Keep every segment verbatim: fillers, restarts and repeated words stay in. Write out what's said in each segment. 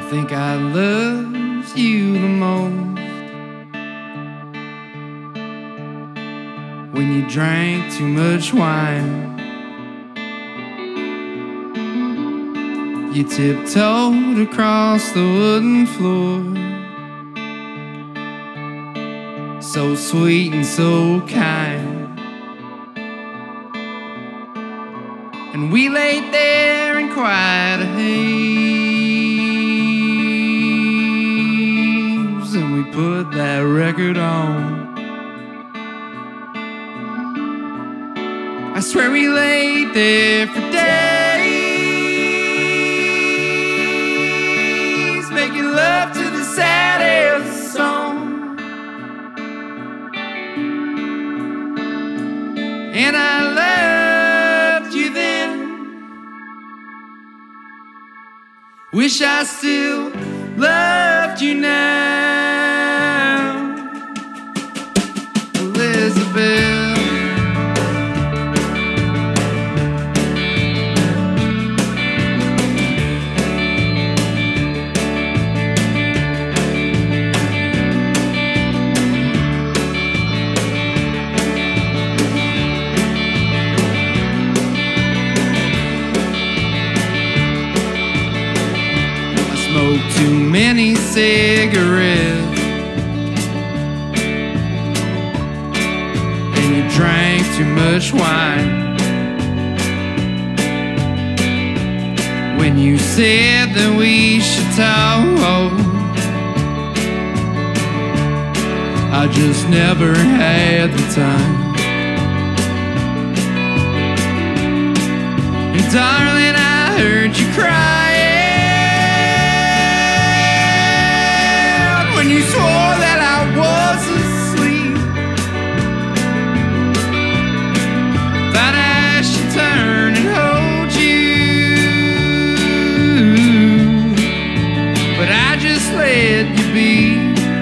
think I loved you the most when you drank too much wine. You tiptoed across the wooden floor, so sweet and so kind. And we laid there in quiet haze, and we put that record on. I swear we laid there for days, making love to the saddest song. And I loved you then, wish I still loved you now, Elizabeth. Smoked too many cigarettes, and you drank too much wine. When you said that we should talk, I just never had the time. And darling, I heard you crying when you swore that I was asleep. Thought I should turn and hold you, but I just let you be.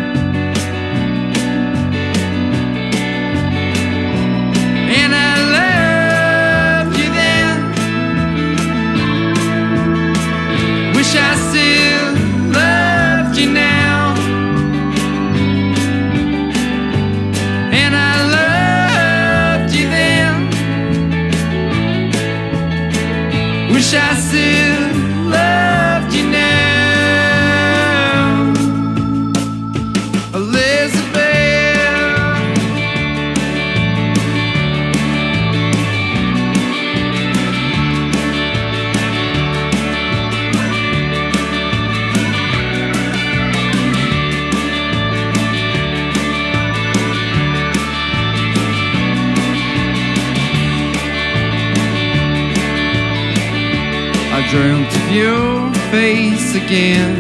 And I loved you then, wish I still loved you now. Wish I still loved you now, Elizabeth. I dreamt of your face again,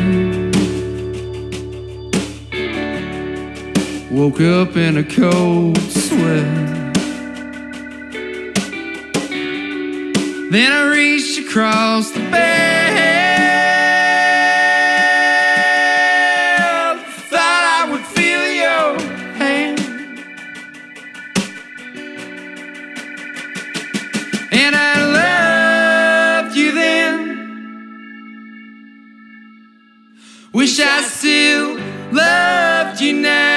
woke up in a cold sweat. Then I reached across the bed, thought I would feel your hand, and I loved you then, wish I still loved you now.